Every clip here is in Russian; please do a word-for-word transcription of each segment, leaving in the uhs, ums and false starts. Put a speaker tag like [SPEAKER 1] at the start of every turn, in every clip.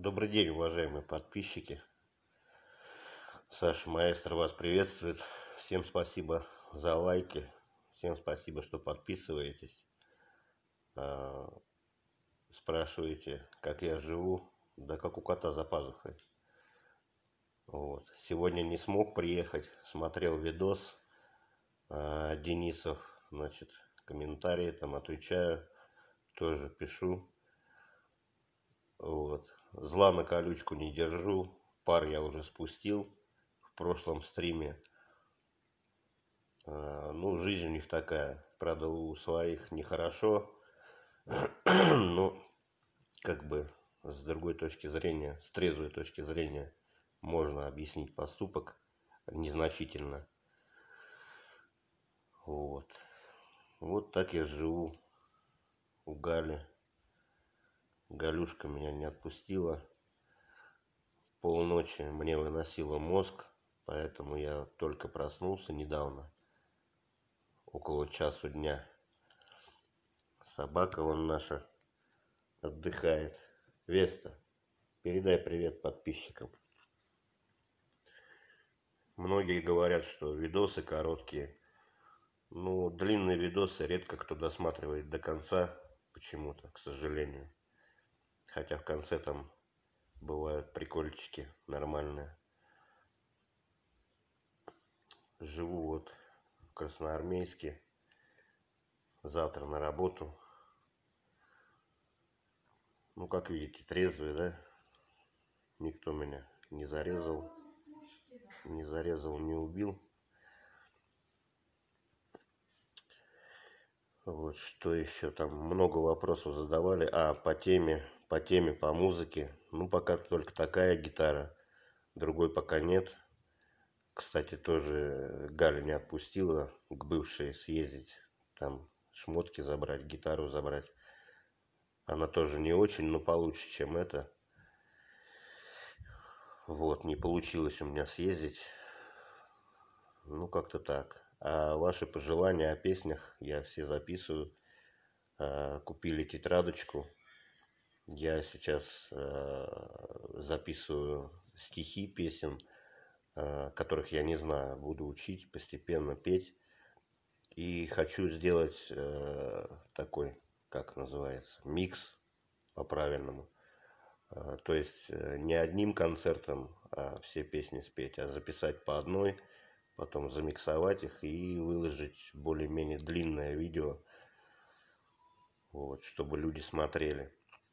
[SPEAKER 1] Добрый день, уважаемые подписчики. Саша Маэстро вас приветствует. Всем спасибо за лайки. Всем спасибо, что подписываетесь. Спрашиваете, как я живу. Да как у кота за пазухой. Вот. Сегодня не смог приехать. Смотрел видос Денисов. Значит, комментарии там отвечаю. Тоже пишу. Вот. Зла на колючку не держу. Пар я уже спустил в прошлом стриме. Ну, жизнь у них такая. Правда, у своих нехорошо. Но, как бы, с другой точки зрения, с трезвой точки зрения, можно объяснить поступок незначительно. Вот. Вот так я живу у Гали. Галюшка меня не отпустила. Полночи мне выносила мозг, поэтому я только проснулся недавно, около часу дня. Собака вон наша отдыхает. Веста, передай привет подписчикам. Многие говорят, что видосы короткие. Ну, длинные видосы редко кто досматривает до конца, почему-то, к сожалению. Хотя в конце там бывают прикольчики нормальные. Живу вот в Красноармейске. Завтра на работу. Ну, как видите, трезвый, да? Никто меня не зарезал. Не зарезал, не убил. Вот что еще там, много вопросов задавали. А, по теме, по теме, по музыке. Ну, пока только такая гитара. Другой пока нет. Кстати, тоже Галя не отпустила к бывшей съездить. Там шмотки забрать, гитару забрать. Она тоже не очень, но получше, чем это. Вот, не получилось у меня съездить. Ну, как-то так. А ваши пожелания о песнях я все записываю. Купили тетрадочку. Я сейчас записываю стихи песен, которых я не знаю. Буду учить, постепенно петь. И хочу сделать такой, как называется, микс по-правильному. То есть не одним концертом а все песни спеть, а записать по одной, потом замиксовать их и выложить более-менее длинное видео, вот, чтобы люди смотрели.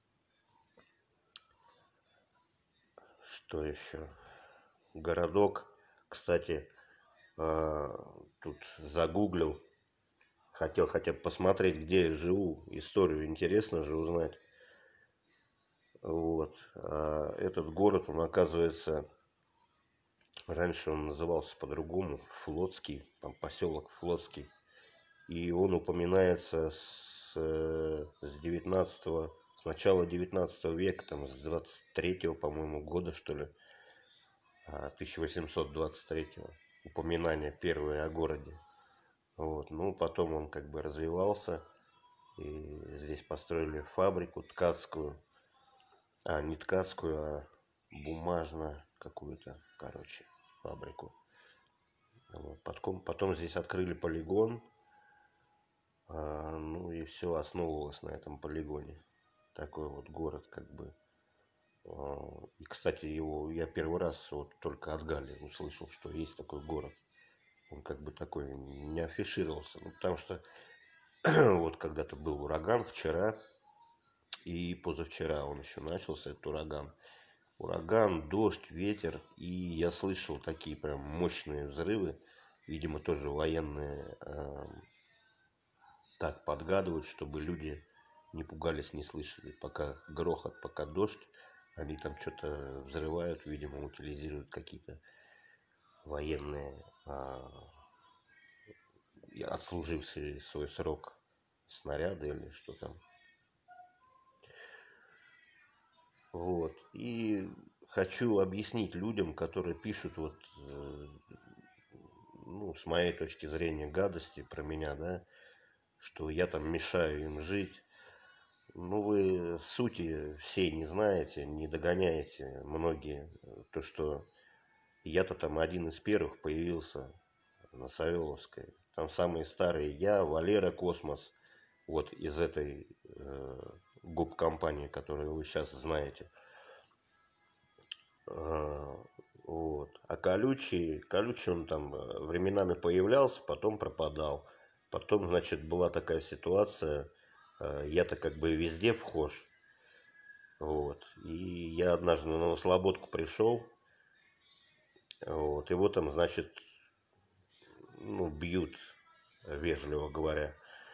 [SPEAKER 1] Что еще? Городок, кстати, тут загуглил, хотел хотя бы посмотреть, где я живу, историю интересно же узнать. Вот. А этот город, он, оказывается, раньше он назывался по-другому, Флотский, там поселок Флотский. И он упоминается с, с девятнадцатого, с начала девятнадцатого века, там, с двадцать третьего, по-моему, года, что ли, тысяча восемьсот двадцать третьего, упоминание первое о городе. Вот. Ну, потом он как бы развивался, и здесь построили фабрику ткацкую. А, не ткацкую, а бумажную какую-то, короче, фабрику. Вот. Потом, потом здесь открыли полигон. А, ну и все основывалось на этом полигоне. Такой вот город, как бы. И, кстати, его я первый раз вот только от Гали услышал, что есть такой город. Он как бы такой не афишировался. Ну, потому что вот когда-то был ураган вчера. И позавчера он еще начался, этот ураган. Ураган, дождь, ветер. И я слышал такие прям мощные взрывы. Видимо, тоже военные э, так подгадывают, чтобы люди не пугались, не слышали. Пока грохот, пока дождь, они там что-то взрывают, видимо, утилизируют какие-то военные, э, отслужившие свой срок снаряды или что там. Вот. И хочу объяснить людям, которые пишут вот, ну, с моей точки зрения, гадости про меня, да, что я там мешаю им жить. Ну, вы сути всей не знаете, не догоняете многие. То, что я-то там один из первых появился на Савеловской. Там самые старые я, Валера Космос, вот из этой э, гоп-компании, которую вы сейчас знаете. А, вот. А колючий, колючий он там э, временами появлялся, потом пропадал. Потом, значит, была такая ситуация, э, я-то как бы везде вхож. Вот. И я однажды на Слободку пришел, вот, его там, значит, ну, бьют, вежливо говоря.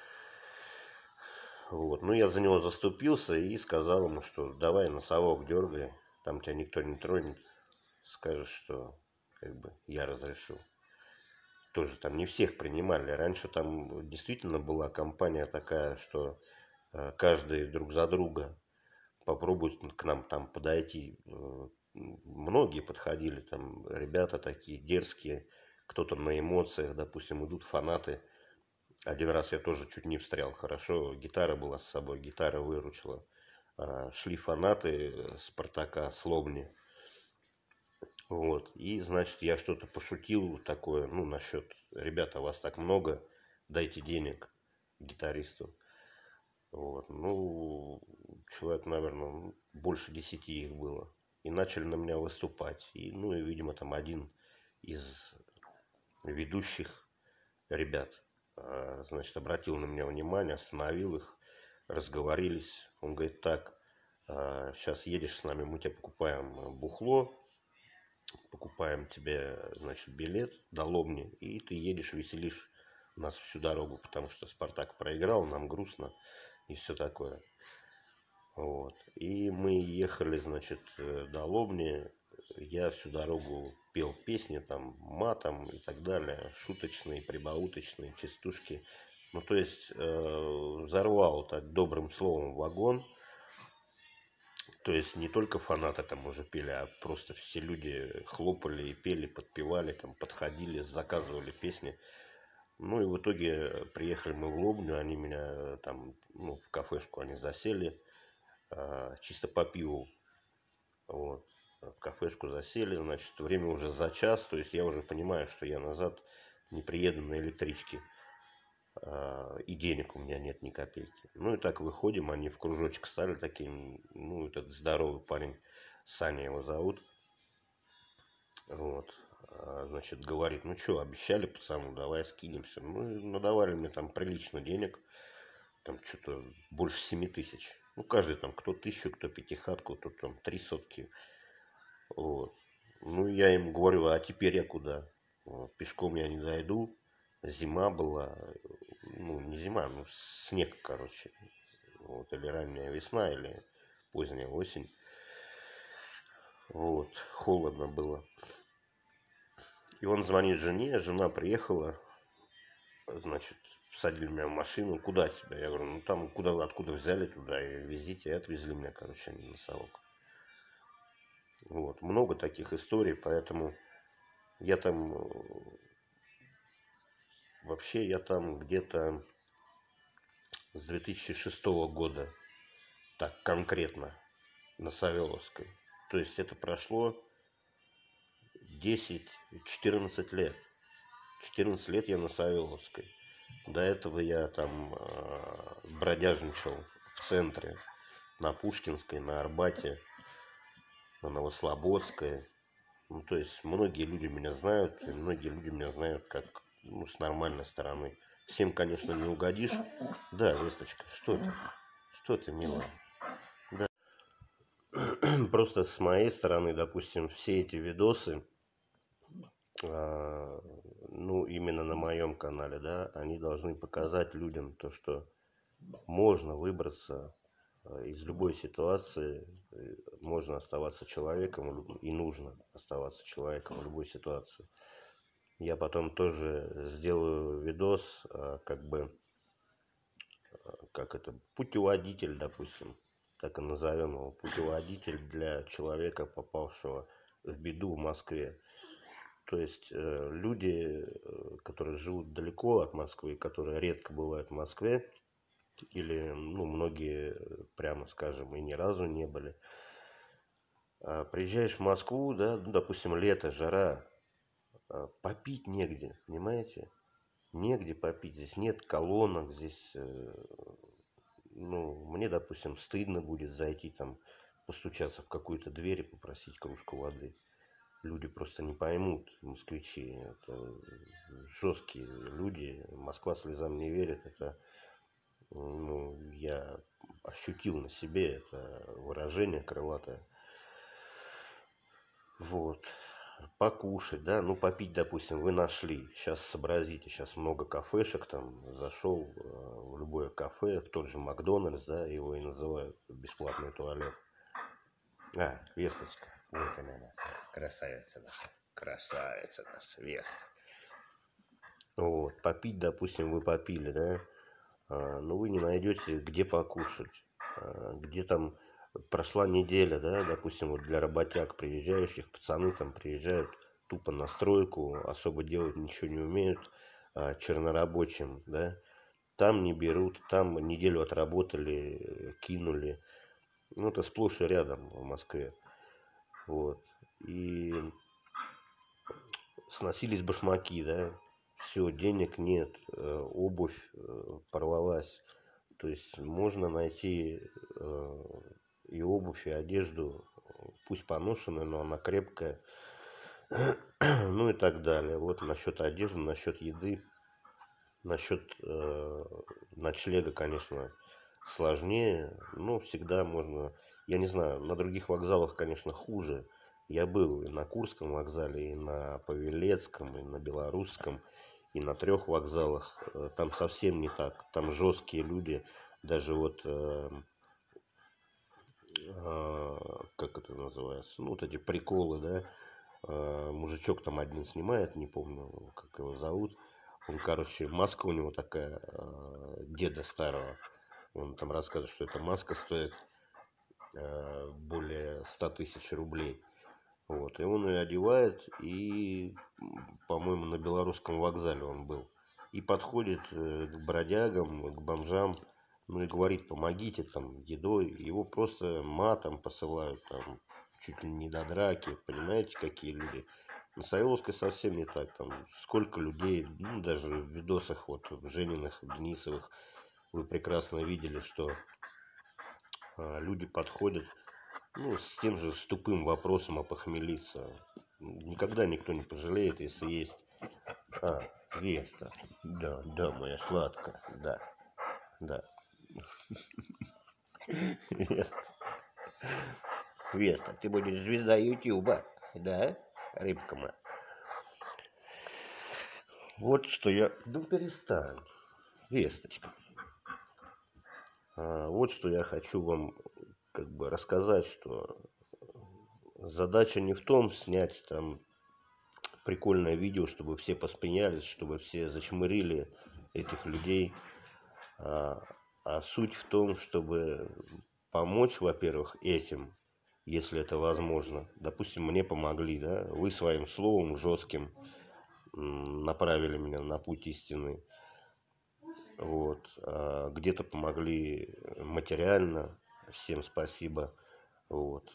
[SPEAKER 1] Вот. Ну, я за него заступился и сказал ему, что давай на совок дергай, там тебя никто не тронет. Скажешь, что как бы я разрешу. Тоже там не всех принимали. Раньше там действительно была компания такая, что э, каждый друг за друга попробует к нам там подойти. Э, Многие подходили, там ребята такие дерзкие, кто-то на эмоциях, допустим, идут фанаты. Один раз я тоже чуть не встрял. Хорошо, гитара была с собой, гитара выручила. А, шли фанаты э, Спартака с Лобни. Вот. И, значит, я что-то пошутил такое, ну, насчет, ребята, вас так много, дайте денег гитаристу. Вот. Ну, человек, наверное, ну, больше десяти их было. И начали на меня выступать. И, ну, и, видимо, там один из ведущих ребят, а, значит, обратил на меня внимание, остановил их, разговорились. Он говорит, так, сейчас едешь с нами, мы тебе покупаем бухло, покупаем тебе, значит, билет до Лобни, и ты едешь, веселишь нас всю дорогу, потому что Спартак проиграл, нам грустно и все такое. Вот. И мы ехали, значит, э, до Лобни, я всю дорогу пел песни там матом и так далее, шуточные, прибауточные, частушки. Ну, то есть э, взорвал так добрым словом вагон. То есть не только фанаты там уже пели, а просто все люди хлопали и пели, подпевали, там подходили, заказывали песни. Ну и в итоге приехали мы в Лобню, они меня там, ну, в кафешку они засели, а, чисто по пиву. Вот. В кафешку засели, значит, время уже за час, то есть я уже понимаю, что я назад не приеду на электричке. А, и денег у меня нет ни копейки. Ну и так выходим, они в кружочек стали таким, ну, этот здоровый парень, Саня его зовут, вот, а, значит, говорит, ну что, обещали пацану, давай скинемся. Ну, и надавали мне там прилично денег, там что-то больше семи тысяч. Ну, каждый там, кто тысячу, кто пятихатку, кто там три сотки. Вот. Ну, я им говорю, а теперь я куда? Вот, пешком я не дойду. Зима была, ну, не зима, ну, снег, короче. Вот, или ранняя весна, или поздняя осень. Вот, холодно было. И он звонит жене, жена приехала, значит, посадили меня в машину. Куда тебя? Я говорю, ну, там, куда, откуда взяли, туда и везите. И отвезли меня, короче, на совок. Вот, много таких историй, поэтому я там, вообще я там где-то с две тысячи шестого года, так конкретно, на Савеловской. То есть это прошло десять-четырнадцать лет. четырнадцать лет я на Савеловской. До этого я там э, бродяжничал в центре, на Пушкинской, на Арбате, на Новослободской. Ну, то есть многие люди меня знают, и многие люди меня знают как, ну, с нормальной стороны. Всем, конечно, не угодишь. Да, Весточка, что ты? Что ты, милая? Да. Просто с моей стороны, допустим, все эти видосы, а, ну, именно на моем канале, да, они должны показать людям то, что можно выбраться а, из любой ситуации, э, можно оставаться человеком и нужно оставаться человеком в любой ситуации. Я потом тоже сделаю видос, а, как бы, а, как это, путеводитель, допустим, так и назовем его, путеводитель для человека, попавшего в беду в Москве. То есть э, люди, э, которые живут далеко от Москвы, которые редко бывают в Москве, или, ну, многие, прямо скажем, и ни разу не были. А приезжаешь в Москву, да, ну, допустим, лето, жара, а, попить негде, понимаете? Негде попить, здесь нет колонок, здесь, э, ну, мне, допустим, стыдно будет зайти там, постучаться в какую-то дверь и попросить кружку воды. Люди просто не поймут, москвичи, это жесткие люди, Москва слезам не верит, это, ну, я ощутил на себе это выражение крылатое. Вот. Покушать, да, ну попить, допустим, вы нашли. Сейчас сообразите, сейчас много кафешек, там зашел э, в любое кафе, в тот же Макдональдс, да, его и называют бесплатный туалет. А, Весточка, вот она, красавица наша, красавица наша, Веста. Вот, попить, допустим, вы попили, да, а, но вы не найдете, где покушать, а, где там прошла неделя, да, допустим, вот для работяг приезжающих, пацаны там приезжают тупо на стройку, особо делать ничего не умеют, а, чернорабочим, да, там не берут, там неделю отработали, кинули, ну, это сплошь и рядом в Москве, вот, и сносились башмаки, да, все, денег нет, э, обувь э, порвалась. То есть можно найти э, и обувь, и одежду, пусть поношенную, но она крепкая, ну и так далее. Вот насчет одежды, насчет еды, насчет э, ночлега, конечно, сложнее, но всегда можно, я не знаю, на других вокзалах, конечно, хуже. Я был и на Курском вокзале, и на Павелецком, и на Белорусском, и на трех вокзалах. Э, Там совсем не так. Там жесткие люди. Даже вот, э, э, как это называется, ну, вот эти приколы, да. Э, Мужичок там один снимает, не помню, как его зовут. Он, короче, маска у него такая, э, деда старого. Он там рассказывает, что эта маска стоит э, более ста тысяч рублей. Вот, и он ее одевает, и, м, по-моему, на Белорусском вокзале он был. И подходит э, к бродягам, к бомжам, ну и говорит, помогите там едой. Его просто матом посылают, там, чуть ли не до драки. Понимаете, какие люди? На Савеловской совсем не так. Там сколько людей, ну, даже в видосах вот Жениных, Денисовых, вы прекрасно видели, что а, люди подходят, ну, с тем же с тупым вопросом опохмелиться. Никогда никто не пожалеет, если есть. А, Веста. Да, да, моя сладкая. Да, да. Веста. Веста, ты будешь звезда Ютуба. Да, рыбка моя. Вот что я... Ну, перестань. Весточка. А, вот что я хочу вам как бы рассказать, что задача не в том снять там прикольное видео, чтобы все посмеялись, чтобы все зачмырили этих людей. А, а суть в том, чтобы помочь, во-первых, этим, если это возможно. Допустим, мне помогли, да, вы своим словом жестким м, направили меня на путь истины. Вот. А где-то помогли материально, всем спасибо. Вот.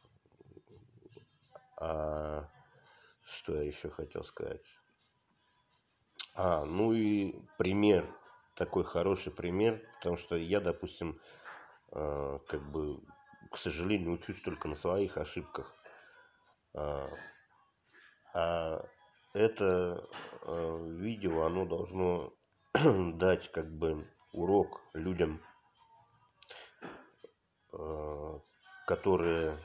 [SPEAKER 1] А что я еще хотел сказать? А, ну и пример, такой хороший пример, потому что я, допустим, э, как бы, к сожалению, учусь только на своих ошибках. А, а это э, видео, оно должно дать как бы урок людям, э, которые,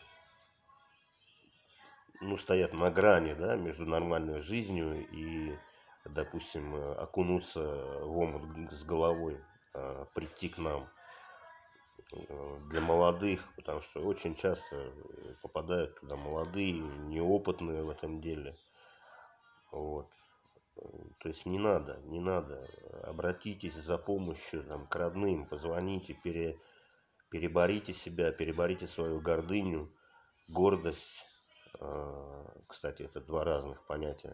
[SPEAKER 1] ну, стоят на грани, да, между нормальной жизнью и, допустим, э, окунуться в омут с головой, э, прийти к нам. Э, Для молодых, потому что очень часто э, попадают туда молодые, неопытные в этом деле. Вот. Э, То есть не надо, не надо. Обратитесь за помощью там, к родным, позвоните, пере, переборите себя, переборите свою гордыню, гордость. Э, Кстати, это два разных понятия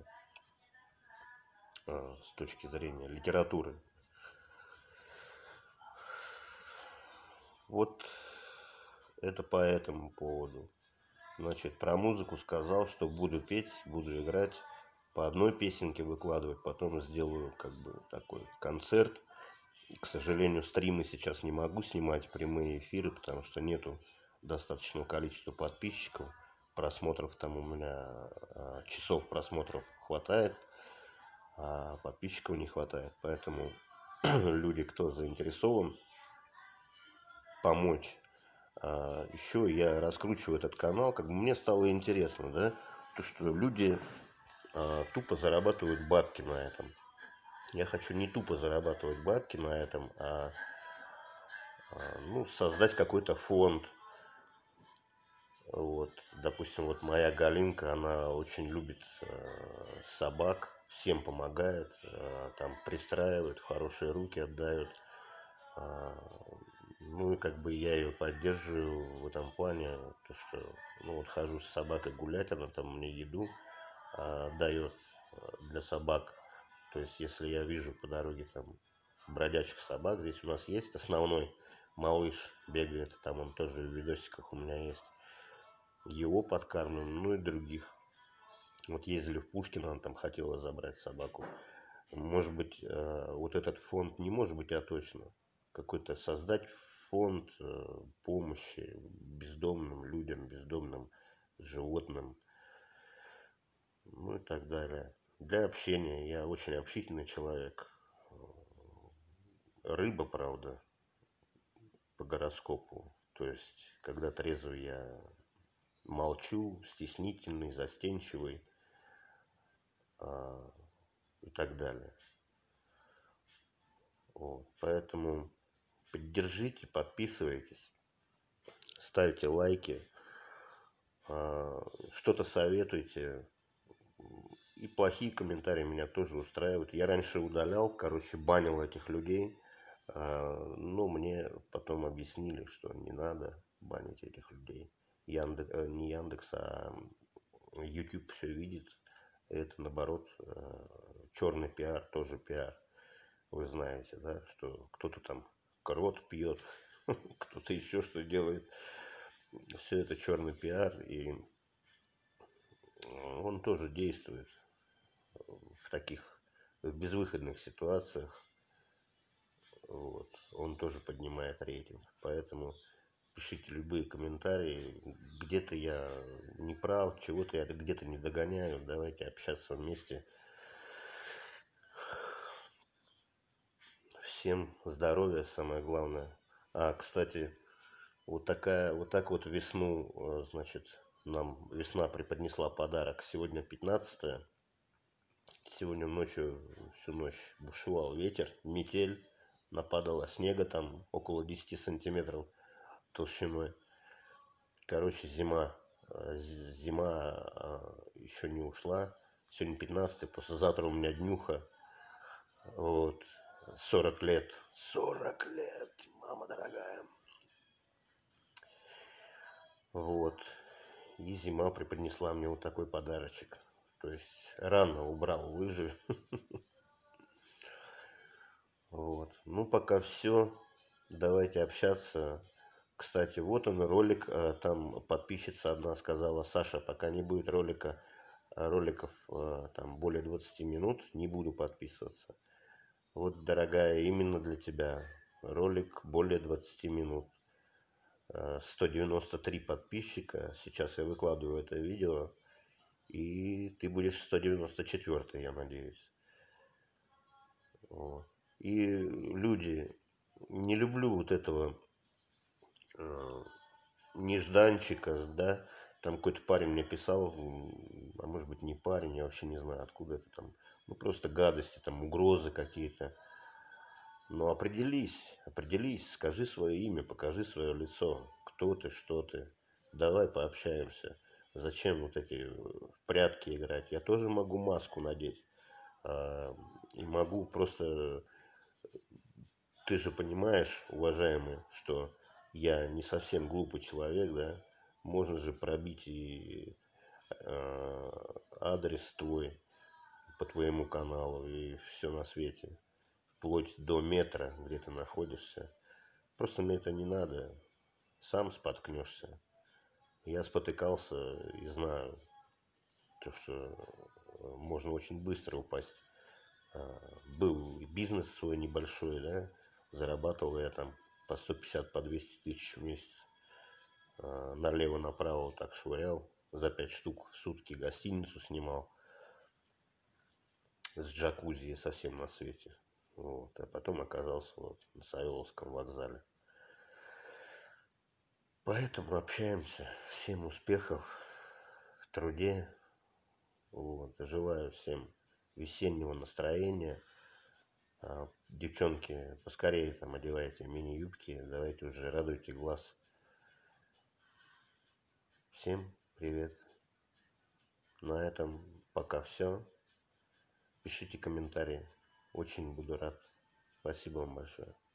[SPEAKER 1] э, с точки зрения литературы. Вот это по этому поводу. Значит, про музыку сказал, что буду петь, буду играть, по одной песенке выкладывать, потом сделаю как бы такой концерт. К сожалению, стримы сейчас не могу снимать, прямые эфиры, потому что нету достаточного количества подписчиков. Просмотров там у меня, а, часов просмотров хватает, а подписчиков не хватает. Поэтому люди, кто заинтересован помочь, а, еще я раскручиваю этот канал, как бы мне стало интересно, да, то, что люди а, тупо зарабатывают бабки на этом. Я хочу не тупо зарабатывать бабки на этом, а, а ну, создать какой-то фонд. Вот, допустим, вот моя Галинка, она очень любит э, собак, всем помогает, э, там пристраивает, в хорошие руки отдает. А, ну и как бы я ее поддерживаю в этом плане, то что, ну вот хожу с собакой гулять, она там мне еду а, дает для собак. То есть если я вижу по дороге там бродячих собак, здесь у нас есть основной малыш бегает, там он тоже в видосиках у меня есть. Его подкармливаем, ну и других. Вот ездили в Пушкино, она там хотела забрать собаку. Может быть, э, вот этот фонд не может быть, а точно. Какой-то создать фонд э, помощи бездомным людям, бездомным животным, ну и так далее. Для общения. Я очень общительный человек. Рыба, правда, по гороскопу. То есть, когда трезвый, я молчу, стеснительный, застенчивый а, и так далее. Вот. Поэтому поддержите, подписывайтесь, ставьте лайки, а, что-то советуйте. И плохие комментарии меня тоже устраивают. Я раньше удалял, короче, банил этих людей. А, но мне потом объяснили, что не надо банить этих людей. Яндекс, не Яндекс, а YouTube все видит. Это, наоборот, черный пиар, тоже пиар. Вы знаете, да, что кто-то там крот пьет, кто-то еще что делает. Все это черный пиар, и он тоже действует в таких в безвыходных ситуациях. Вот. Он тоже поднимает рейтинг. Поэтому пишите любые комментарии. Где-то я не прав, чего-то я где-то не догоняю. Давайте общаться вместе. Всем здоровья, самое главное. А, кстати, вот такая, вот так вот весну, значит, нам весна преподнесла подарок. Сегодня пятнадцатое. Сегодня ночью, всю ночь бушевал ветер, метель. Нападало снега там около десяти сантиметров толщиной. Короче, зима. Зима еще не ушла. Сегодня пятнадцатое, послезавтра у меня днюха. Вот. сорок лет. сорок лет, мама дорогая. Вот. И зима преподнесла мне вот такой подарочек. То есть рано убрал лыжи. Вот. Ну, пока все. Давайте общаться. Кстати, вот он ролик. Там подписчица одна сказала: Саша, пока не будет ролика, роликов там более двадцати минут, не буду подписываться. Вот, дорогая, именно для тебя ролик более двадцати минут. сто девяносто три подписчика. Сейчас я выкладываю это видео. И ты будешь сто девяносто четвёртый, я надеюсь. Вот. И люди, не люблю вот этого э, нежданчика, да. Там какой-то парень мне писал, а может быть не парень, я вообще не знаю, откуда это там. Ну, просто гадости, там, угрозы какие-то. Ну, определись, определись, скажи свое имя, покажи свое лицо. Кто ты, что ты. Давай пообщаемся. Зачем вот эти в прятки играть? Я тоже могу маску надеть. А, и могу просто... Ты же понимаешь, уважаемый, что я не совсем глупый человек, да? Можно же пробить и э, адрес твой по твоему каналу и все на свете. Вплоть до метра, где ты находишься. Просто мне это не надо. сам споткнешься. Я спотыкался и знаю, то, что можно очень быстро упасть. Был бизнес свой небольшой, да, зарабатывал я там по сто пятьдесят, по двести тысяч в месяц. Налево-направо так швырял. За пять штук в сутки гостиницу снимал. С джакузи совсем на свете. Вот. А потом оказался вот на Савеловском вокзале. Поэтому общаемся. Всем успехов в труде. Вот. Желаю всем весеннего настроения. А, девчонки, поскорее там одевайте мини-юбки. Давайте уже радуйте глаз. Всем привет. На этом пока все. Пишите комментарии. Очень буду рад. Спасибо вам большое.